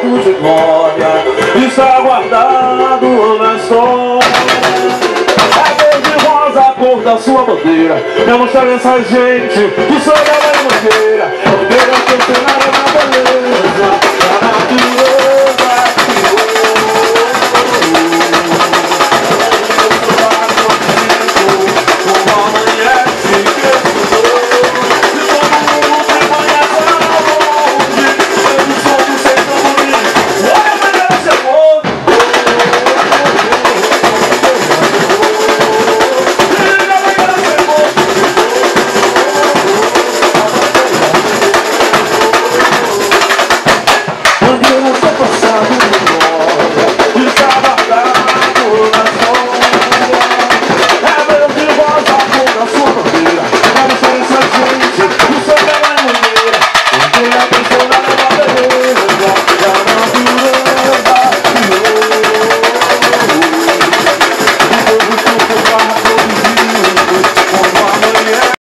foto de glória está guardado na história. É verde e rosa a cor da sua bandeira, demonstra essa gente que sou da Mangueira. Bandeira que cenário na beleza.